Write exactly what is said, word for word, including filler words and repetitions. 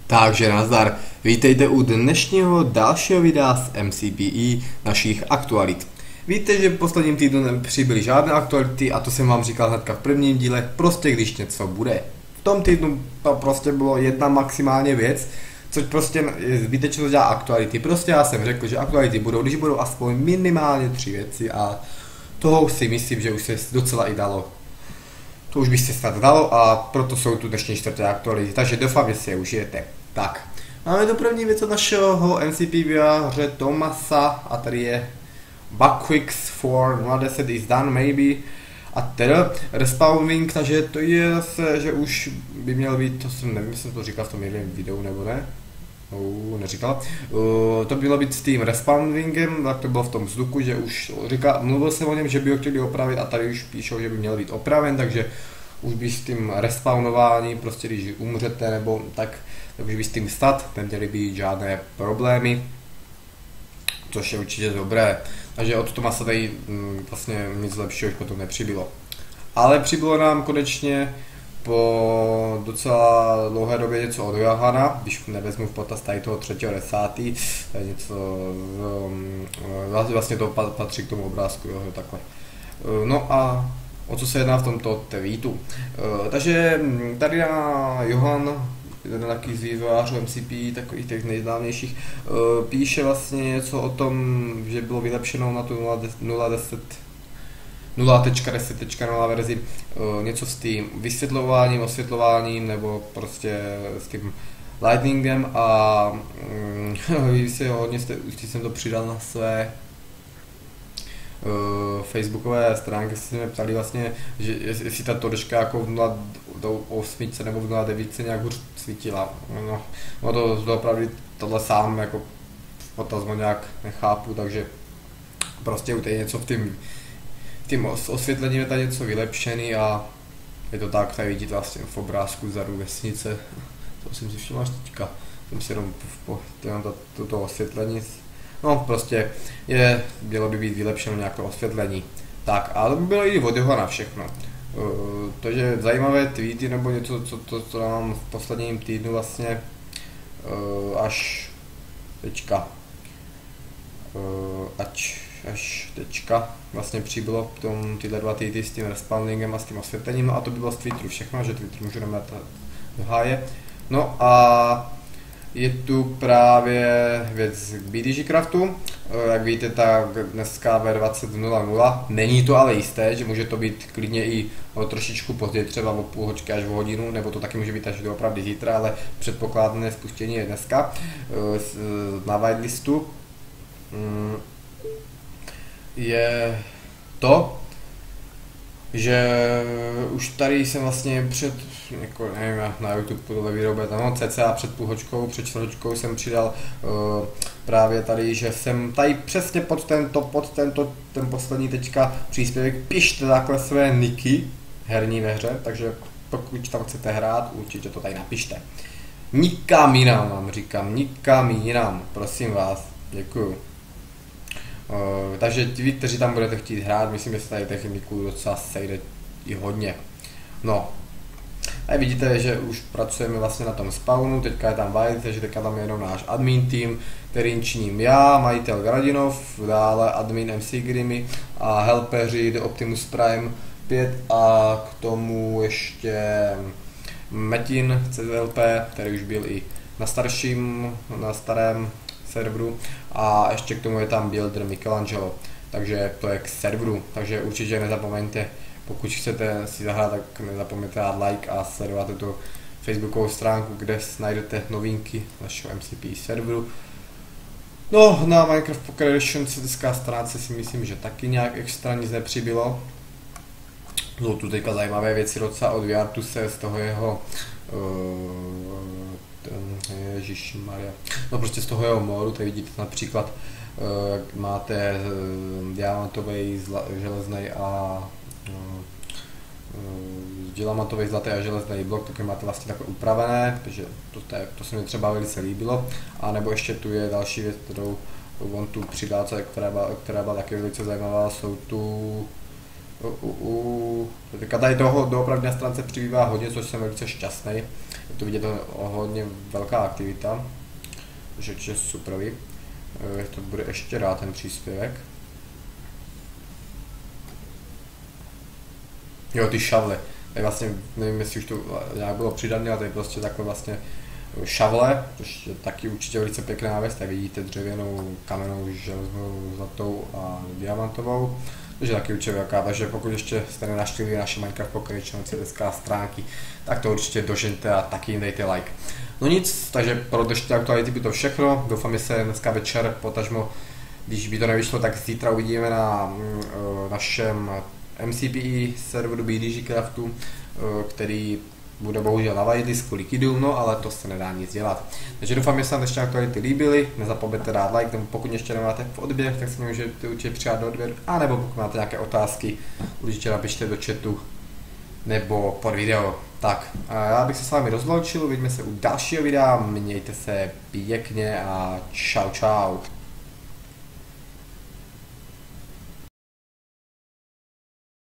Takže nazdar, vítejte u dnešního dalšího videa z M C P E našich aktualit. Víte, že v posledním týdnu nepřibyly žádné aktuality a to jsem vám říkal hnedka v prvním díle, prostě když něco bude. V tom týdnu to prostě bylo jedna maximálně věc, což prostě zbytečně to dělá aktuality. Prostě já jsem řekl, že aktuality budou, když budou aspoň minimálně tři věci a toho si myslím, že už se docela i dalo. To už by se snad dalo a proto jsou tu dnešní čtvrté aktuality, takže doufám, že si je užijete. Tak, máme tu první věc od našeho M C P vývojáře Tomasa a tady je Bugfix for nula deset is done maybe a teda respawning, takže to je zase, že už by měl být, to jsem nevím, jestli to říkal v tom jednom videu nebo ne. Uh, neříkal. Uh, to bylo být s tím respawningem, tak to bylo v tom vzduchu, že už říkal, mluvil jsem o něm, že by ho chtěli opravit a tady už píšou, že by měl být opraven, takže už by s tím respawnováním, prostě když umřete nebo tak, tak už by s tím stát, neměly být žádné problémy, což je určitě dobré. Takže od Toma se tady mm, vlastně nic lepšího už potom nepřibylo. Ale přibylo nám konečně po docela dlouhé době něco od Johana, když nevezmu v potaz tady toho třetího desátý, tady něco, vlastně to patří k tomu obrázku, jo, takhle. No a o co se jedná v tomto tweetu. Takže tady na Johan, jeden taky z vývojářů M C P, takových těch nejznámějších, píše vlastně něco o tom, že bylo vylepšeno na tu nula deset nula tečka deset tečka nula verzi něco s tím vysvětlováním, osvětlováním nebo prostě s tím lightningem a mm, si hodně jste, už jsem to přidal na své uh, facebookové stránky, se mě ptali vlastně, že jestli ta todečka jako v nula osm nebo v nula devět nějak hůř svítila. No, no to, to opravdu tohle sám jako potazmo nějak nechápu, takže prostě u něco v tím tím osvětlením je tady něco vylepšený a je to tak, tady vidíte vlastně v obrázku vzadu vesnice, to jsem si všiml až teďka, jsem si jenom po toto osvětlení, no prostě je, mělo by být vylepšeno nějaké osvětlení. Tak a to by bylo i od Johana všechno. Uh, takže zajímavé tweety nebo něco, co, to, co nám v posledním týdnu vlastně uh, až teďka, uh, ať až teďka vlastně přibylo k tomu tyhle dva týdy s tím respawningem a s tím osvětlením, no a to by bylo z Twitteru všechno, že Twitter můžeme dát do háje. No a je tu právě věc k B D G Craftu, jak víte, tak dneska ve dvacet nula nula, není to ale jisté, že může to být klidně i o trošičku později, třeba o půl hoďky až o hodinu, nebo to taky může být až doopravdy zítra, ale předpokládané spuštění je dneska na whitelistu. Je to, že už tady jsem vlastně před, jako, nevím, na YouTube tohle video bude tam, no, cca před půl hoďkou, před čtvrthoďkou jsem přidal uh, právě tady, že jsem tady přesně pod tento, pod tento, ten poslední teďka příspěvek, pište takhle své niky herní ve hře, takže pokud tam chcete hrát, určitě to tady napište. Nikam jinam vám říkám, nikam jinam, prosím vás, děkuju. Uh, takže vy, kteří tam budete chtít hrát, myslím, že se tady techniků docela sejde i hodně. No, a vidíte, že už pracujeme vlastně na tom spawnu, teďka je tam White, takže teďka tam je jenom náš admin tým, kterým činím já, majitel Gradinov, dále admin M C Grimy a helpeři The Optimus Prime pět a k tomu ještě Metin C Z L P, který už byl i na starším, na starém serveru a ještě k tomu je tam builder Michelangelo, takže to je k serveru, takže určitě nezapomeňte, pokud chcete si zahrát, tak nezapomeňte dát like a sledovat tuto facebookovou stránku, kde najdete novinky našeho M C P serveru. No, na Minecraft Poker Edition stránce si myslím, že taky nějak extra nic nepřibylo. Jsou tu teďka zajímavé věci docela od Viartuse z toho jeho uh, Ježišmarja. No prostě z toho jeho módu, tady vidíte například, jak máte diamantový, železný a diamantový, zlatý a železný blok, tak máte vlastně takhle upravené, takže to, to se mi třeba velice líbilo. A nebo ještě tu je další věc, kterou on tu přidal, která byla, která byla taky velice zajímavá, jsou tu u, u, u, teďka tady toho doopravdy na stránce přibývá hodně, což jsem velice šťastný. Je to vidět hodně velká aktivita, což je super. To bude ještě rád ten příspěvek. Jo, ty šavle. Tady vlastně, nevím, jestli už to nějak bylo přidané, ale tady prostě takhle vlastně šavle, což je taky určitě velice pěkná věc. Tady vidíte dřevěnou, kamennou, železnou, zlatou a diamantovou. Takže taky určitě velká, takže pokud ještě jste nenaštívili naše Minecraft Pokémon C S K stránky, tak to určitě dožente a taky jim dejte like. No nic, takže pro dnešní aktuality by to všechno. Doufám, že se dneska večer, potažmo, když by to nevyšlo, tak zítra uvidíme na uh, našem M C P E serveru B D G Craftu, uh, který bude bohužel na whitelist kvůli kidům, no ale to se nedá nic dělat. Takže doufám, že se vám dnešní aktuality líbily, nezapomeňte dát like, nebo pokud ještě nemáte v odběr, tak si mě můžete určitě přijat do odběru, anebo pokud máte nějaké otázky, určitě napište do chatu nebo pod video. Tak, a já bych se s vámi rozloučil, uvidíme se u dalšího videa, mějte se pěkně a čau čau.